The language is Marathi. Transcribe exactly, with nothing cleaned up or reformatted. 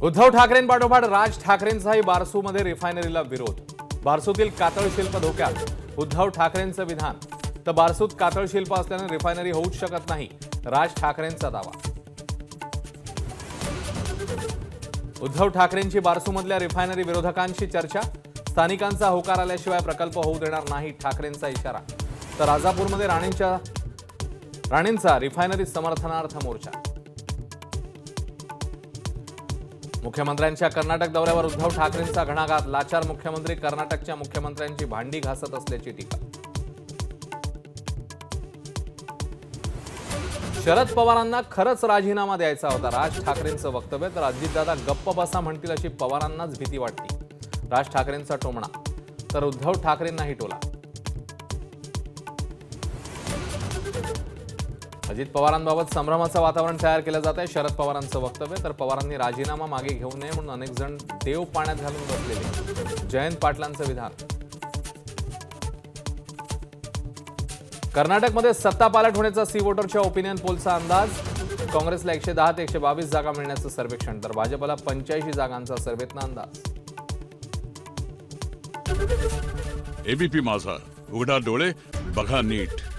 उद्धव ठाकरेंपाठोपाठ राज ठाकरेंचाही बारसूमध्ये रिफायनरीला विरोध। बारसूतील कातळ शिल्प धोक्यात, उद्धव ठाकरेंचं विधान। तर बारसूत कातळ शिल्प असल्याने रिफायनरी होऊच शकत नाही, राज ठाकरेंचा दावा। उद्धव ठाकरेंची बारसूमधल्या रिफायनरी विरोधकांशी चर्चा, स्थानिकांचा होकार आल्याशिवाय प्रकल्प होऊ देणार नाही, ठाकरेंचा इशारा। तर राजापूरमध्ये राणेंच्या राणेंचा रिफायनरी समर्थनार्थ मोर्चा। मुख्यमंत्र्यांच्या कर्नाटक दौऱ्यावर उद्धव ठाकरेंचा घणाघात, लाचार मुख्यमंत्री कर्नाटकच्या मुख्यमंत्र्यांची भांडी घासत असल्याची टीका। शरद पवारांना खरंच राजीनामा द्यायचा होता, राज ठाकरेंचं वक्तव्य। तर अजितदादा गप्प बसा म्हणतील अशी पवारांनाच भीती वाटते, राज ठाकरेंचा टोमणा। तर उद्धव ठाकरेंनाही टोला। अजित पवारांबाबत संभ्रमाचं वातावरण तयार केलं जात आहे, शरद पवारांचं वक्तव्य। तर पवारांनी राजीनामा मागे घेऊ नये म्हणून अनेक जण देव पाण्यात घालून बसलेले, जयंत पाटलांचं विधान। कर्नाटकमध्ये सत्ता पालट होण्याचा सी वोटरच्या ओपिनियन पोलचा अंदाज। काँग्रेसला एकशे दहा ते एकशे बावीस जागा मिळण्याचं सर्वेक्षण, तर भाजपला पंच्याऐंशी जागांचा सर्वेतला अंदाज। एबीपी माझा, उघडा डोळे बघा नीट।